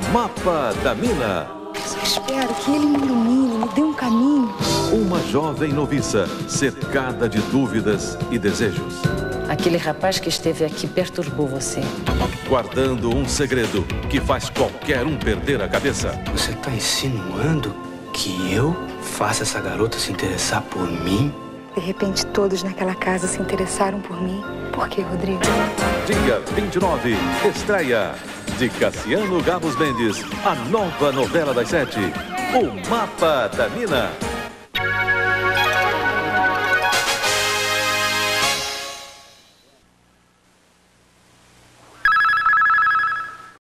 Mapa da Mina. Só espero que ele me ilumine, me dê um caminho. Uma jovem noviça cercada de dúvidas e desejos. Aquele rapaz que esteve aqui perturbou você. Guardando um segredo que faz qualquer um perder a cabeça. Você está insinuando que eu faça essa garota se interessar por mim? De repente, todos naquela casa se interessaram por mim. Por quê, Rodrigo? Dia 29, estreia de Cassiano Gabos Mendes, a nova novela das 7, O Mapa da Mina.